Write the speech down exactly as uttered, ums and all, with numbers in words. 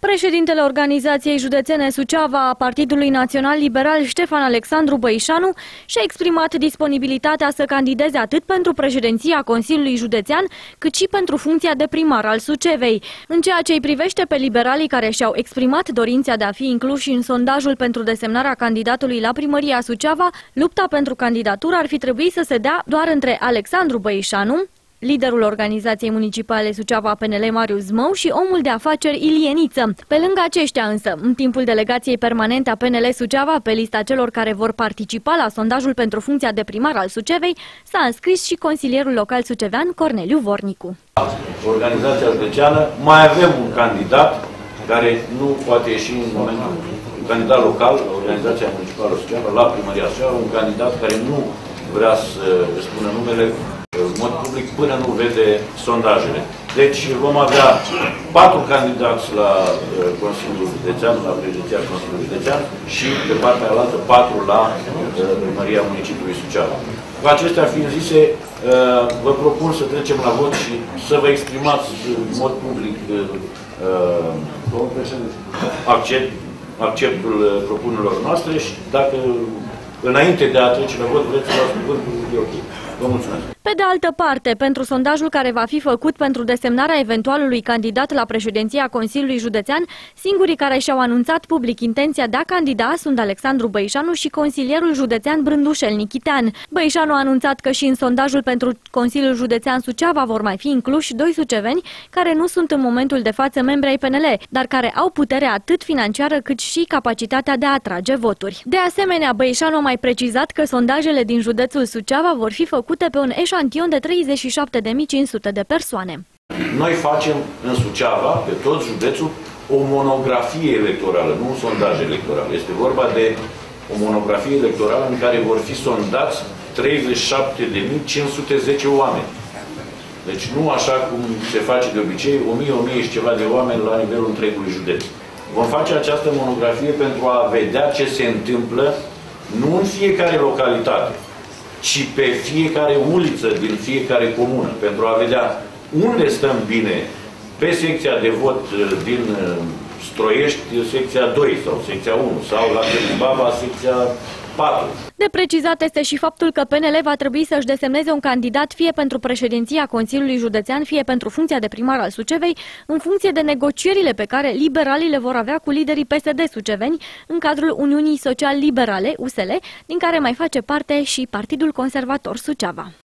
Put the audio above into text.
Președintele Organizației Județene Suceava a Partidului Național Liberal, Ștefan Alexandru Băișanu, și-a exprimat disponibilitatea să candideze atât pentru președinția Consiliului Județean, cât și pentru funcția de primar al Sucevei. În ceea ce îi privește pe liberalii care și-au exprimat dorința de a fi incluși în sondajul pentru desemnarea candidatului la primăria Suceava, lupta pentru candidatură ar fi trebuit să se dea doar între Alexandru Băișanu, liderul Organizației Municipale Suceava P N L Marius Zmău și omul de afaceri Ilie Niță. Pe lângă aceștia însă, în timpul delegației permanente a P N L Suceava, pe lista celor care vor participa la sondajul pentru funcția de primar al Sucevei, s-a înscris și consilierul local sucevean Corneliu Vornicu. Organizația județeană mai avem un candidat care nu poate ieși în momentul, un candidat local, Organizația Municipală Suceava, la primăria Suceava, un candidat care nu vrea să spună numele în mod public până nu vede sondajele. Deci vom avea patru candidați la uh, Consiliul Județean, la președinția Consiliului Județean și pe partea alaltă patru la uh, primăria municipiului Suceava. Cu acestea fiind zise, uh, vă propun să trecem la vot și să vă exprimați în mod public uh, accept, acceptul propunerilor noastre și dacă înainte de a trece la vot vreți să luați cuvântul, e ok. Vă mulțumesc. Pe de altă parte, pentru sondajul care va fi făcut pentru desemnarea eventualului candidat la președinția Consiliului Județean, singurii care și-au anunțat public intenția de a candida sunt Alexandru Băișanu și consilierul județean Brândușel Nichitean. Băișanu a anunțat că și în sondajul pentru Consiliul Județean Suceava vor mai fi incluși doi suceveni care nu sunt în momentul de față membri ai P N L, dar care au putere atât financiară cât și capacitatea de a atrage voturi. De asemenea, Băișanu a mai precizat că sondajele din județul Suceava vor fi făcute pe un eșantion de treizeci și șapte de mii cinci sute de persoane. Noi facem în Suceava, pe tot județul, o monografie electorală, nu un sondaj electoral. Este vorba de o monografie electorală în care vor fi sondați treizeci și șapte de mii cinci sute zece oameni. Deci nu așa cum se face de obicei, o mie, o mie și ceva de oameni la nivelul întregului județ. Vom face această monografie pentru a vedea ce se întâmplă, nu în fiecare localitate, ci pe fiecare uliță din fiecare comună, pentru a vedea unde stăm bine pe secția de vot din Stroiești, secția doi sau secția unu, sau la Târgu, secția patru. De precizat este și faptul că P N L va trebui să-și desemneze un candidat fie pentru președinția Consiliului Județean, fie pentru funcția de primar al Sucevei, în funcție de negocierile pe care liberalii le vor avea cu liderii P S D suceveni în cadrul Uniunii Social-Liberale, U S L, din care mai face parte și Partidul Conservator Suceava.